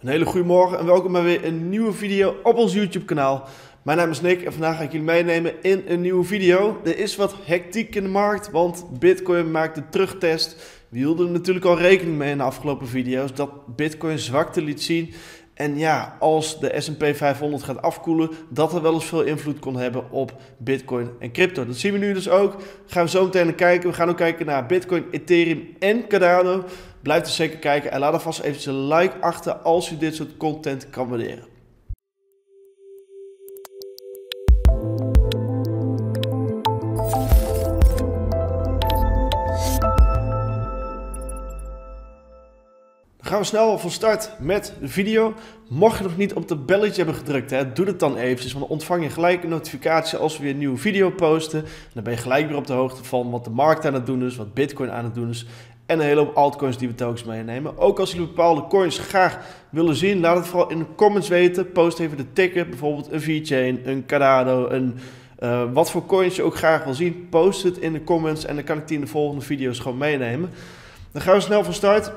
Een hele goede morgen en welkom bij weer een nieuwe video op ons YouTube kanaal. Mijn naam is Nick en vandaag ga ik jullie meenemen in een nieuwe video. Er is wat hectiek in de markt, want Bitcoin maakt de terugtest. We hielden er natuurlijk al rekening mee in de afgelopen video's dat Bitcoin zwakte liet zien. En ja, als de S&P 500 gaat afkoelen, dat er wel eens veel invloed kon hebben op Bitcoin en crypto. Dat zien we nu dus ook. Gaan we zo meteen naar kijken. We gaan ook kijken naar Bitcoin, Ethereum en Cardano. Blijf dus zeker kijken en laat alvast even een like achter als u dit soort content kan waarderen. Dan gaan we snel van start met de video. Mocht je nog niet op het belletje hebben gedrukt, doe het dan eventjes. Want dan ontvang je gelijk een notificatie als we weer een nieuwe video posten. En dan ben je gelijk weer op de hoogte van wat de markt aan het doen is, wat Bitcoin aan het doen is. En een hele hoop altcoins die we telkens meenemen. Ook als jullie bepaalde coins graag willen zien, laat het vooral in de comments weten. Post even de ticker, bijvoorbeeld een VeChain, een Cardano, wat voor coins je ook graag wil zien. Post het in de comments en dan kan ik die in de volgende video's gewoon meenemen. Dan gaan we snel van start.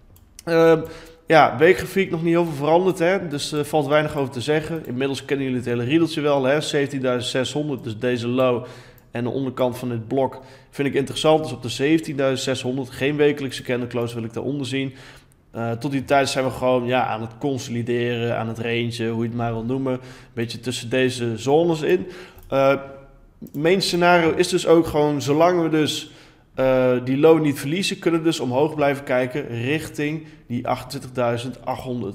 Ja, weekgrafiek nog niet heel veel veranderd, dus er valt weinig over te zeggen. Inmiddels kennen jullie het hele riedeltje wel, 17.600, dus deze low. En de onderkant van dit blok vind ik interessant, dus op de 17.600, geen wekelijkse candle close wil ik daaronder zien. Tot die tijd zijn we gewoon aan het consolideren, aan het rangen, hoe je het maar wil noemen. Een beetje tussen deze zones in. Mijn scenario is dus ook gewoon, zolang we dus die low niet verliezen, kunnen we dus omhoog blijven kijken richting die 28.800,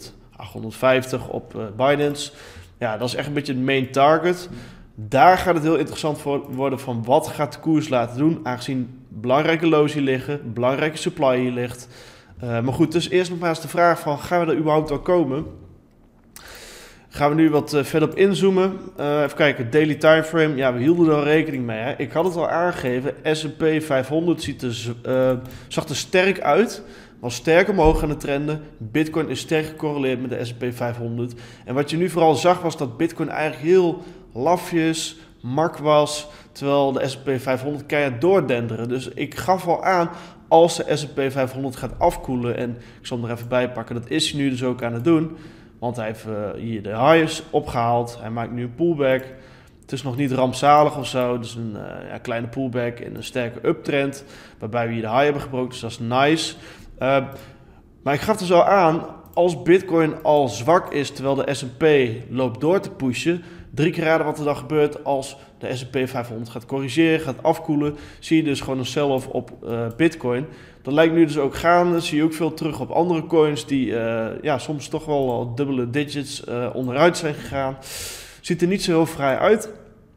850 op Binance. Ja, dat is echt een beetje het main target. Daar gaat het heel interessant voor worden van wat gaat de koers laten doen, aangezien belangrijke lows hier liggen, belangrijke supply hier ligt. Maar goed, dus eerst nog maar eens de vraag van, gaan we er überhaupt wel komen? Gaan we nu wat verder op inzoomen. Even kijken, daily timeframe. Ja, we hielden er al rekening mee. Ik had het al aangegeven, S&P 500 zag er sterk uit. Was sterk omhoog aan de trenden. Bitcoin is sterk gecorreleerd met de S&P 500. En wat je nu vooral zag was dat Bitcoin eigenlijk heel lafjes, mak was. Terwijl de S&P 500 keihard doordenderen. Dus ik gaf al aan, als de S&P 500 gaat afkoelen. En ik zal hem er even bij pakken. Dat is hij nu dus ook aan het doen. Want hij heeft hier de highs opgehaald. Hij maakt nu een pullback. Het is nog niet rampzalig of zo. Dus een kleine pullback in een sterke uptrend. Waarbij we hier de high hebben gebroken. Dus dat is nice. Maar ik gaf dus al aan, als Bitcoin al zwak is terwijl de S&P loopt door te pushen. 3 keer raden wat er dan gebeurt als de S&P 500 gaat corrigeren, gaat afkoelen. Zie je dus gewoon een sell-off op Bitcoin. Dat lijkt nu dus ook gaande. Zie je ook veel terug op andere coins die soms toch wel al dubbele digits onderuit zijn gegaan. Ziet er niet zo heel fraai uit.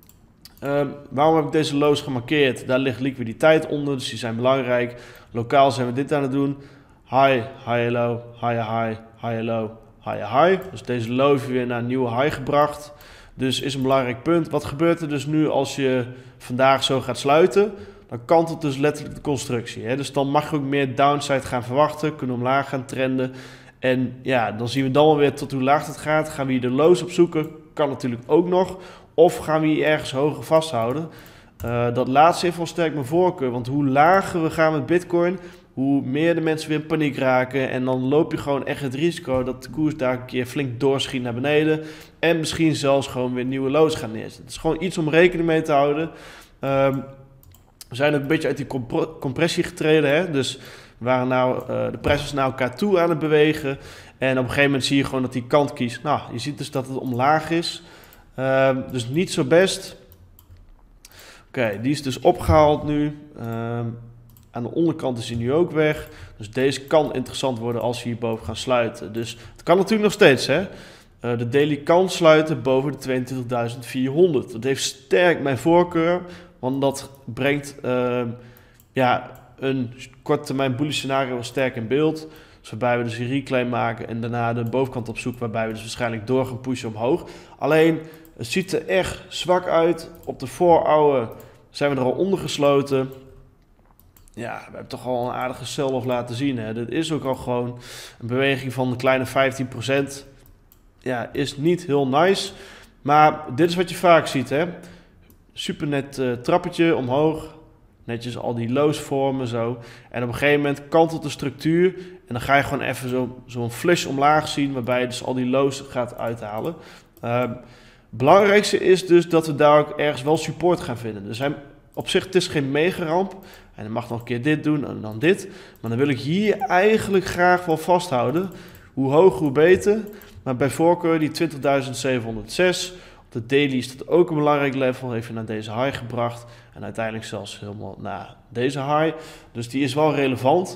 Waarom heb ik deze lows gemarkeerd? Daar ligt liquiditeit onder, dus die zijn belangrijk. Lokaal zijn we dit aan het doen. High, high, low, high, high, high, low, high, high. Dus deze low heeft weer naar een nieuwe high gebracht. Dus is een belangrijk punt. Wat gebeurt er dus nu als je vandaag zo gaat sluiten? Dan kantelt dus letterlijk de constructie. Dus dan mag je ook meer downside gaan verwachten. Kunnen omlaag gaan trenden. En ja, dan zien we dan weer tot hoe laag het gaat. Gaan we hier de lows opzoeken? Kan natuurlijk ook nog. Of gaan we hier ergens hoger vasthouden? Dat laatste heeft wel sterk mijn voorkeur. Want hoe lager we gaan met Bitcoin, hoe meer de mensen weer in paniek raken. En dan loop je gewoon echt het risico dat de koers daar een keer flink doorschiet naar beneden. En misschien zelfs gewoon weer nieuwe lows gaan neerzetten. Het is gewoon iets om rekening mee te houden. We zijn ook een beetje uit die compressie getreden. Dus de prijs was naar elkaar toe aan het bewegen. En op een gegeven moment zie je gewoon dat die kant kiest. Nou, je ziet dus dat het omlaag is. Dus niet zo best. Oké, die is dus opgehaald nu. Aan de onderkant is hij nu ook weg. Dus deze kan interessant worden als we hierboven gaan sluiten. Dus het kan natuurlijk nog steeds. De daily kan sluiten boven de 22.400. Dat heeft sterk mijn voorkeur. Want dat brengt een korte termijn bullish scenario sterk in beeld. Dus waarbij we dus een reclaim maken en daarna de bovenkant opzoeken. Waarbij we dus waarschijnlijk door gaan pushen omhoog. Alleen, het ziet er echt zwak uit. Op de 4-hour zijn we er al onder gesloten. Ja, we hebben toch al een aardige sell-off laten zien. Dit is ook al gewoon een beweging van een kleine 15%. Ja, is niet heel nice. Maar dit is wat je vaak ziet. Super net trappetje omhoog. netjes al die lows vormen zo. En op een gegeven moment kantelt de structuur en dan ga je gewoon even zo'n flush omlaag zien, waarbij je dus al die lows gaat uithalen. Belangrijkste is dus dat we daar ook ergens wel support gaan vinden. Dus op zich, het is geen mega ramp. En dan mag nog een keer dit doen en dan dit. Maar dan wil ik hier eigenlijk graag wel vasthouden. Hoe hoog, hoe beter. Maar bij voorkeur die 20.706. Op de daily is dat ook een belangrijk level. Heeft je naar deze high gebracht. En uiteindelijk zelfs helemaal naar deze high. Dus die is wel relevant.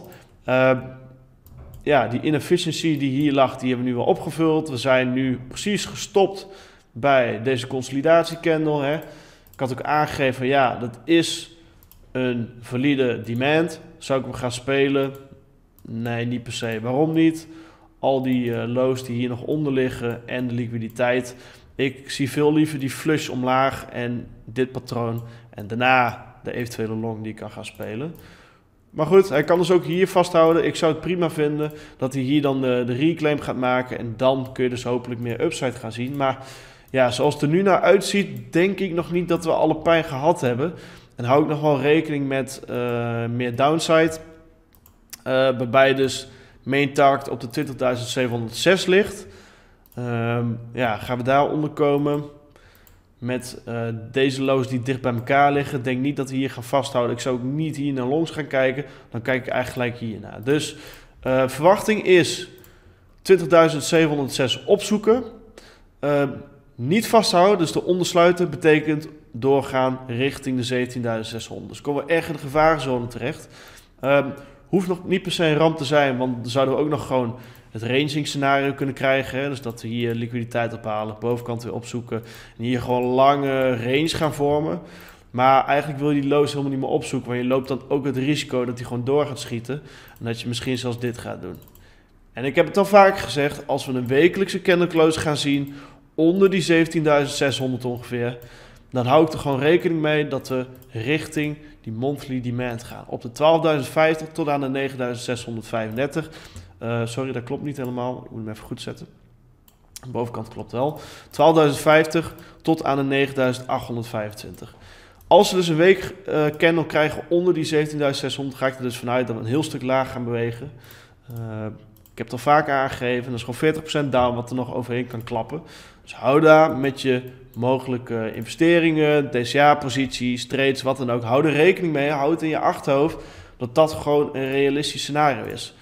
Ja, die inefficiency die hier lag, die hebben we nu wel opgevuld. We zijn nu precies gestopt bij deze consolidatiecandle. Hè. Ik had ook aangegeven van ja, dat is een valide demand. Zou ik hem gaan spelen? Nee, niet per se. Waarom niet? Al die lows die hier nog onder liggen en de liquiditeit. Ik zie veel liever die flush omlaag en dit patroon. En daarna de eventuele long die ik kan gaan spelen. Maar goed, hij kan dus ook hier vasthouden. Ik zou het prima vinden dat hij hier dan de reclaim gaat maken. En dan kun je dus hopelijk meer upside gaan zien. Maar ja, zoals het er nu naar uitziet, denk ik nog niet dat we alle pijn gehad hebben. En hou ik nog wel rekening met meer downside. Waarbij dus main target op de 20.706 ligt. Ja, gaan we daar onder komen met deze lows die dicht bij elkaar liggen. Denk niet dat we hier gaan vasthouden. Ik zou ook niet hier naar longs gaan kijken. Dan kijk ik eigenlijk gelijk hiernaar. Dus verwachting is 20.706 opzoeken. Niet vasthouden, dus de ondersluiten betekent doorgaan richting de 17.600. Dus komen we echt in de gevarenzone terecht. Hoeft nog niet per se een ramp te zijn, want dan zouden we ook nog gewoon het ranging scenario kunnen krijgen. Hè? Dus dat we hier liquiditeit ophalen, bovenkant weer opzoeken en hier gewoon lange range gaan vormen. Maar eigenlijk wil je die lows helemaal niet meer opzoeken, want je loopt dan ook het risico dat hij gewoon door gaat schieten en dat je misschien zelfs dit gaat doen. En ik heb het al vaak gezegd, als we een wekelijkse candle close gaan zien onder die 17.600 ongeveer, dan hou ik er gewoon rekening mee dat we richting die monthly demand gaan. Op de 12.050 tot aan de 9.635. Sorry, dat klopt niet helemaal. Ik moet hem even goed zetten. De bovenkant klopt wel. 12.050 tot aan de 9.825. Als we dus een week candle krijgen onder die 17.600, ga ik er dus vanuit dat we een heel stuk laag gaan bewegen. Ik heb het al vaak aangegeven, dat is gewoon 40% down wat er nog overheen kan klappen. Dus hou daar met je mogelijke investeringen, DCA-posities, trades, wat dan ook. Hou er rekening mee, hou het in je achterhoofd dat dat gewoon een realistisch scenario is.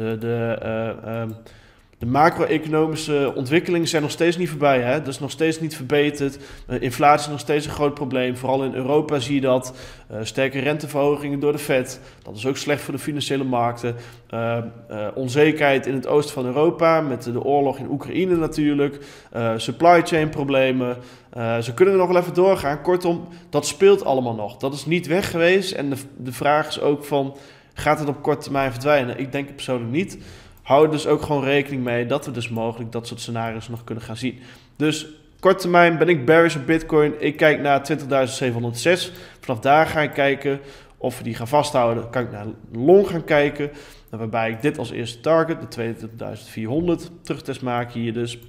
De macro-economische ontwikkelingen zijn nog steeds niet voorbij. Hè? Dat is nog steeds niet verbeterd. Inflatie is nog steeds een groot probleem. Vooral in Europa zie je dat. Sterke renteverhogingen door de Fed. Dat is ook slecht voor de financiële markten. Onzekerheid in het oosten van Europa. Met de oorlog in Oekraïne natuurlijk. Supply chain problemen. Zo kunnen we nog wel even doorgaan. Kortom, dat speelt allemaal nog. Dat is niet weg geweest. En de vraag is ook van, gaat het op korte termijn verdwijnen? Ik denk het persoonlijk niet. Hou er dus ook gewoon rekening mee dat we dus mogelijk dat soort scenario's nog kunnen gaan zien. Dus kort termijn ben ik bearish op Bitcoin. Ik kijk naar 20.706. Vanaf daar ga ik kijken of we die gaan vasthouden. Kan ik naar long gaan kijken. Waarbij ik dit als eerste target, de 22.400, terugtest maken hier dus.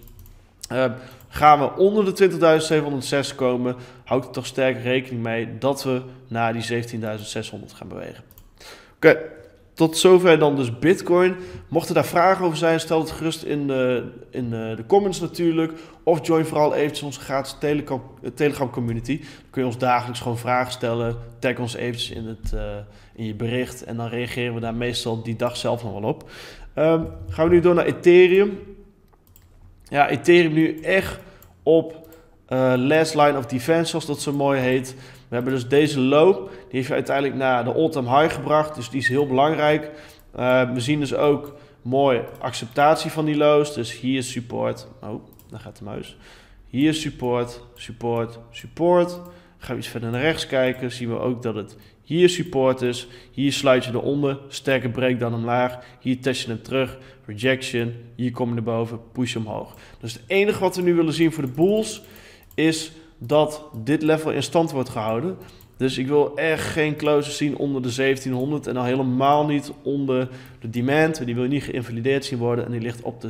Gaan we onder de 20.706 komen, houd er toch sterk rekening mee dat we naar die 17.600 gaan bewegen. Oké. Tot zover dan dus Bitcoin. Mochten daar vragen over zijn, stel het gerust in de comments natuurlijk. Of join vooral eventjes onze gratis Telegram community. Dan kun je ons dagelijks gewoon vragen stellen. Tag ons eventjes in je bericht. En dan reageren we daar meestal die dag zelf nog wel op. Gaan we nu door naar Ethereum. Ja, Ethereum nu echt op last line of defense, zoals dat zo mooi heet. We hebben dus deze low, die heeft je uiteindelijk naar de all-time high gebracht, dus die is heel belangrijk. We zien dus ook mooi acceptatie van die lows, dus hier is support. Oh, daar gaat de muis. Hier is support, support, support. Gaan we iets verder naar rechts kijken, zien we ook dat het hier support is. Hier sluit je eronder, sterke break dan omlaag. Hier test je hem terug, rejection. Hier kom je naar boven, push omhoog. Dus het enige wat we nu willen zien voor de bulls is dat dit level in stand wordt gehouden. Dus ik wil echt geen closes zien onder de 1700 en al helemaal niet onder de demand. Die wil niet geïnvalideerd zien worden en die ligt op de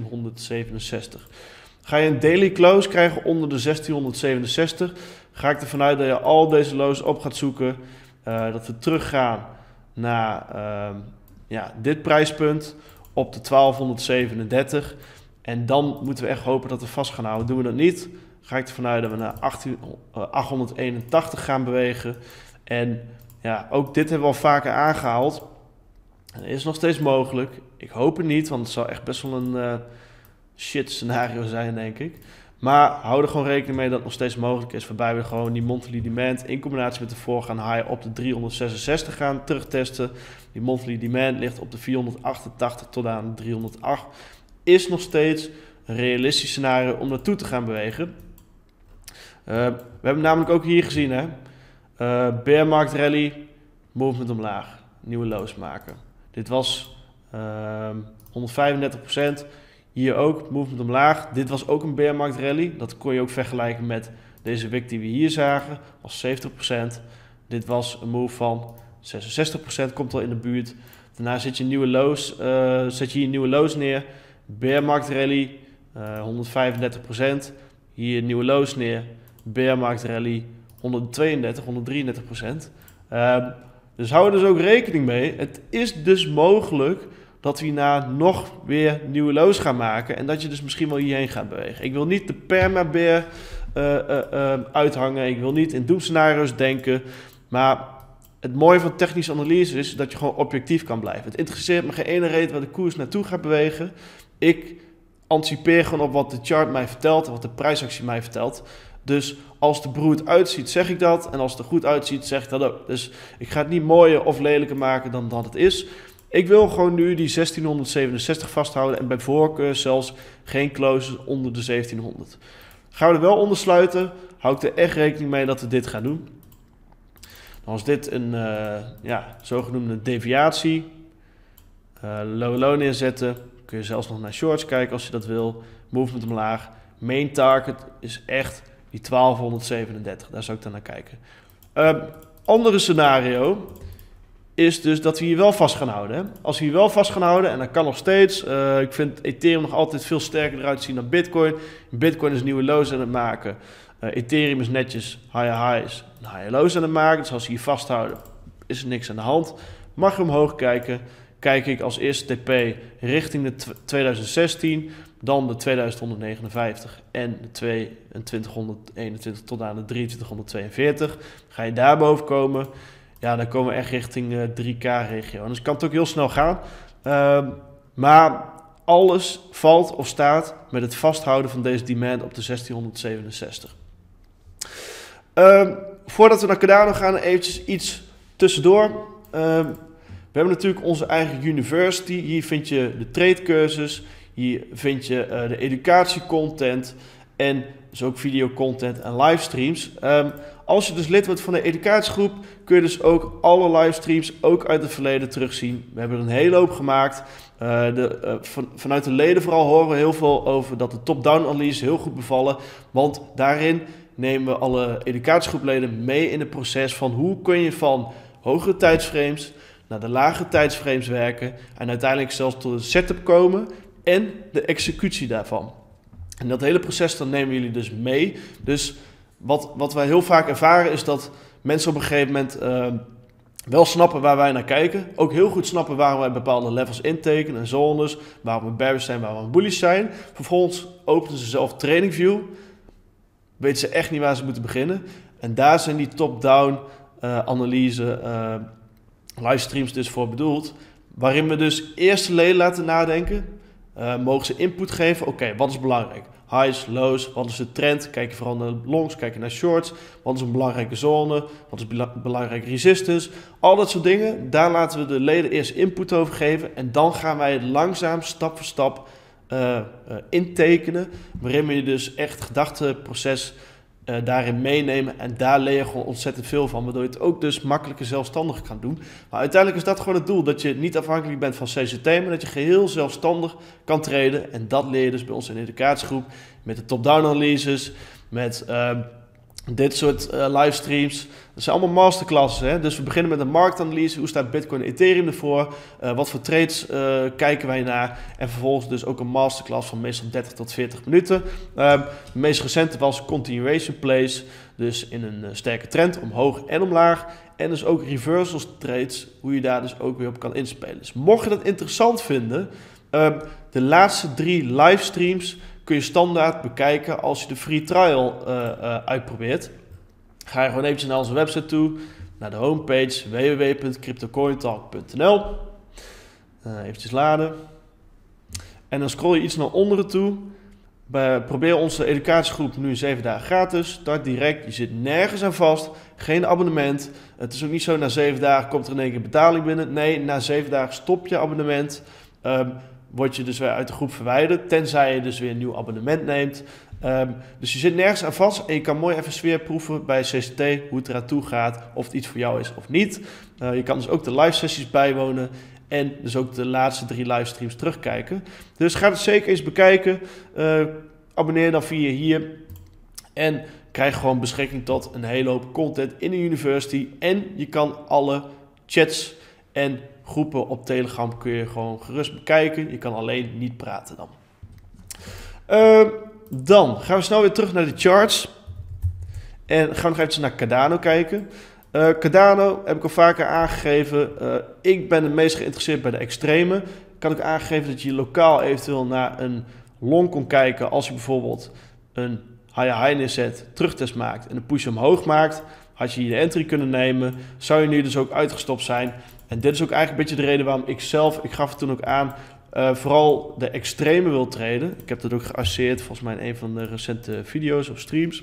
1667. Ga je een daily close krijgen onder de 1667, ga ik ervan uit dat je al deze lows op gaat zoeken dat we teruggaan naar dit prijspunt op de 1237. En dan moeten we echt hopen dat we vast gaan houden. Doen we dat niet, ga ik ervan uit dat we naar 881 gaan bewegen. En ja, ook dit hebben we al vaker aangehaald. En is nog steeds mogelijk. Ik hoop het niet, want het zou echt best wel een shit scenario zijn, denk ik. Maar hou er gewoon rekening mee dat het nog steeds mogelijk is. Waarbij we gewoon die monthly demand in combinatie met de voorgaande high op de 366 gaan terugtesten. Die monthly demand ligt op de 488 tot aan de 308. Is nog steeds een realistisch scenario om naartoe te gaan bewegen. We hebben namelijk ook hier gezien, hè. Bear market rally, movement omlaag, nieuwe lows maken. Dit was 135%. Hier ook, movement omlaag. Dit was ook een bear market rally. Dat kon je ook vergelijken met deze wick die we hier zagen. Was 70%. Dit was een move van 66%, komt al in de buurt. Daarna zet je nieuwe lows, hier nieuwe lows neer. Bear market rally, 135%. Hier nieuwe lows neer. Bear market rally, 132, 133%. Dus hou er dus ook rekening mee. Het is dus mogelijk dat we hierna nog weer nieuwe lows gaan maken. En dat je dus misschien wel hierheen gaat bewegen. Ik wil niet de perma-bear uithangen. Ik wil niet in doemscenario's denken. Maar het mooie van technische analyse is dat je gewoon objectief kan blijven. Het interesseert me geen ene reden waar de koers naartoe gaat bewegen. Ik anticipeer gewoon op wat de chart mij vertelt en wat de prijsactie mij vertelt. Dus als het er beroerd uitziet, zeg ik dat. En als het er goed uitziet, zeg ik dat ook. Dus ik ga het niet mooier of lelijker maken dan dat het is. Ik wil gewoon nu die 1667 vasthouden. En bij voorkeur zelfs geen closes onder de 1700. Gaan we er wel onder sluiten, hou ik er echt rekening mee dat we dit gaan doen. Dan is dit een zogenoemde deviatie. Low low neerzetten. Kun je zelfs nog naar shorts kijken als je dat wil. Movement omlaag. Main target is echt die 1237. Daar zou ik dan naar kijken. Andere scenario is dus dat we hier wel vast gaan houden. Hè? Als we hier wel vast gaan houden, en dat kan nog steeds. Ik vind Ethereum nog altijd veel sterker eruit zien dan Bitcoin. Bitcoin is nieuwe lows aan het maken. Ethereum is netjes higher highs en higher lows aan het maken. Dus als we hier vasthouden, is er niks aan de hand. Mag je omhoog kijken. Kijk ik als eerste TP richting de 2016, dan de 2159 en de 2221 tot aan de 2342. Ga je daarboven komen, ja, dan komen we echt richting 3K-regio. Dus kan het ook heel snel gaan. Maar alles valt of staat met het vasthouden van deze demand op de 1667. Voordat we naar Cardano gaan, eventjes iets tussendoor. We hebben natuurlijk onze eigen university. Hier vind je de trade cursus. Hier vind je de educatiecontent. En dus ook videocontent en livestreams. Als je dus lid wordt van de educatiegroep, kun je dus ook alle livestreams ook uit het verleden terugzien. We hebben er een hele hoop gemaakt. Vanuit de leden vooral horen we heel veel over dat de top-down analyse heel goed bevallen. Want daarin nemen we alle educatiegroepleden mee in het proces van hoe kun je van hogere tijdsframes naar de lage tijdsframes werken en uiteindelijk zelfs tot een setup komen en de executie daarvan. En dat hele proces, dan nemen jullie dus mee. Dus wat wij heel vaak ervaren is dat mensen op een gegeven moment wel snappen waar wij naar kijken. Ook heel goed snappen waarom wij bepaalde levels intekenen en zones, waarom we bearish zijn, waarom we bullish zijn. Vervolgens openen ze zelf TradingView. Weten ze echt niet waar ze moeten beginnen. En daar zijn die top-down analyse livestreams dus voor bedoeld. Waarin we dus eerst de leden laten nadenken. Mogen ze input geven? Oké, wat is belangrijk? Highs, lows, wat is de trend? Kijk je vooral naar longs, kijk je naar shorts. Wat is een belangrijke zone? Wat is belangrijke resistance? Al dat soort dingen, daar laten we de leden eerst input over geven. En dan gaan wij het langzaam, stap voor stap intekenen. Waarin we je dus echt het gedachteproces daarin meenemen. En daar leer je gewoon ontzettend veel van. Waardoor je het ook dus makkelijker zelfstandig kan doen. Maar uiteindelijk is dat gewoon het doel. Dat je niet afhankelijk bent van CCT. Maar dat je geheel zelfstandig kan traden. En dat leer je dus bij ons in de educatiegroep. Met de top-down analyses. Met Dit soort livestreams, dat zijn allemaal masterclasses. Hè? Dus we beginnen met een marktanalyse. Hoe staat Bitcoin en Ethereum ervoor? Wat voor trades kijken wij naar? En vervolgens dus ook een masterclass van meestal 30 tot 40 minuten. De meest recente was continuation plays. Dus in een sterke trend, omhoog en omlaag. En dus ook reversals trades, hoe je daar dus ook weer op kan inspelen. Dus mocht je dat interessant vinden, de laatste 3 livestreams kun je standaard bekijken als je de free trial uitprobeert. Ga je gewoon eventjes naar onze website toe, naar de homepage www.cryptocointalk.nl. Eventjes laden. En dan scroll je iets naar onderen toe. Probeer onze educatiegroep nu 7 dagen gratis. Start direct. Je zit nergens aan vast. Geen abonnement. Het is ook niet zo na 7 dagen komt er in één keer betaling binnen. Nee, na 7 dagen stop je abonnement. Word je dus weer uit de groep verwijderd. Tenzij je dus weer een nieuw abonnement neemt. Dus je zit nergens aan vast. En je kan mooi even sfeerproeven bij CCT. Hoe het eraan toe gaat. Of het iets voor jou is of niet. Je kan dus ook de live sessies bijwonen. En dus ook de laatste 3 livestreams terugkijken. Dus ga het zeker eens bekijken. Abonneer dan via hier. En krijg gewoon beschikking tot een hele hoop content in de university. En je kan alle chats en groepen op Telegram kun je gewoon gerust bekijken. Je kan alleen niet praten dan. Dan gaan we snel weer terug naar de charts. En gaan we nog even naar Cardano kijken. Cardano heb ik al vaker aangegeven. Ik ben het meest geïnteresseerd bij de extreme. Ik kan ook aangegeven dat je lokaal eventueel naar een long kon kijken. Als je bijvoorbeeld een high neerzet, terugtest maakt en een push omhoog maakt. Had je hier de entry kunnen nemen. Zou je nu dus ook uitgestopt zijn. En dit is ook eigenlijk een beetje de reden waarom ik gaf het toen ook aan, vooral de extreme wil traden. Ik heb dat ook geasseerd volgens mij in een van de recente video's of streams.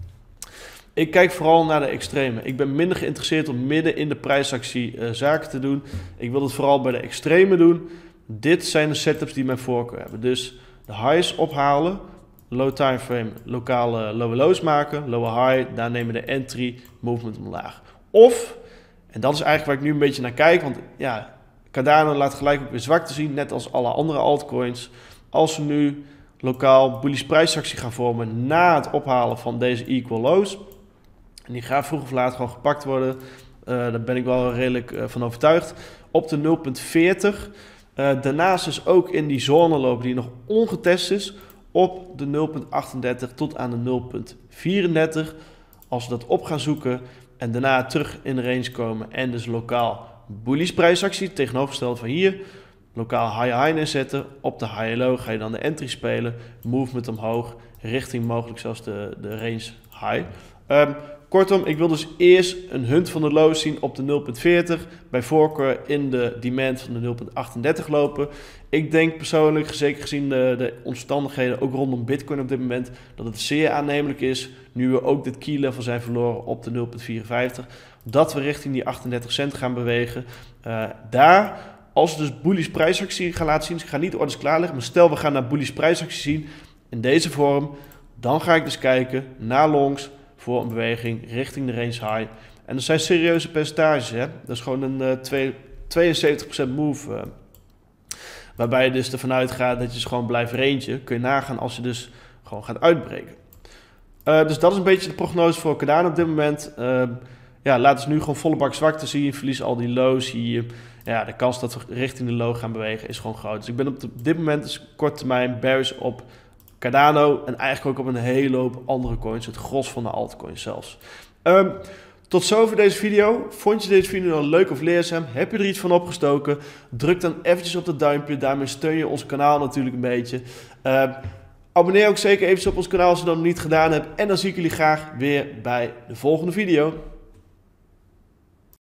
Ik kijk vooral naar de extreme. Ik ben minder geïnteresseerd om midden in de prijsactie zaken te doen. Ik wil het vooral bij de extreme doen. Dit zijn de setups die mijn voorkeur hebben. Dus de highs ophalen, low timeframe, lokale low lows maken, low high, daar nemen we de entry, movement omlaag. Of, en dat is eigenlijk waar ik nu een beetje naar kijk, want ja, Cardano laat gelijk ook weer zwakte zien, net als alle andere altcoins. Als we nu lokaal bullish prijsactie gaan vormen na het ophalen van deze equal lows, en die gaat vroeg of laat gewoon gepakt worden. Daar ben ik wel redelijk van overtuigd. Op de 0,40. Daarnaast is ook in die zone lopen die nog ongetest is. Op de 0,38 tot aan de 0,34. Als we dat op gaan zoeken en daarna terug in de range komen. En dus lokaal bullish prijsactie tegenovergesteld van hier. Lokaal high neerzetten. Op de high low ga je dan de entry spelen. Movement omhoog. Richting mogelijk zelfs de range high. Kortom, ik wil dus eerst een hunt van de lows zien op de 0,40. Bij voorkeur in de demand van de 0,38 lopen. Ik denk persoonlijk, zeker gezien de omstandigheden, ook rondom Bitcoin op dit moment, dat het zeer aannemelijk is, nu we ook dit key level zijn verloren op de 0,54, dat we richting die 38 cent gaan bewegen. Als we dus bullish prijsactie gaan laten zien, dus ik ga niet orders klaarleggen, maar stel we gaan naar bullish prijsactie zien in deze vorm, dan ga ik dus kijken naar longs, voor een beweging richting de range high. En dat zijn serieuze percentages. Hè? Dat is gewoon een 72% move. Waarbij je dus ervan uitgaat dat je dus gewoon blijft rangen. Kun je nagaan als je dus gewoon gaat uitbreken. Dus dat is een beetje de prognose voor Cardano op dit moment. Laten ze nu gewoon volle bak zwakte zien. Verliezen al die lows hier. Ja, de kans dat we richting de low gaan bewegen is gewoon groot. Dus ik ben op dit moment dus kort termijn bearish op Cardano en eigenlijk ook op een hele hoop andere coins, het gros van de altcoins zelfs. Tot zover deze video. Vond je deze video nou leuk of leerzaam? Heb je er iets van opgestoken? Druk dan eventjes op dat duimpje, daarmee steun je ons kanaal natuurlijk een beetje. Abonneer ook zeker eventjes op ons kanaal als je dat nog niet gedaan hebt. En dan zie ik jullie graag weer bij de volgende video.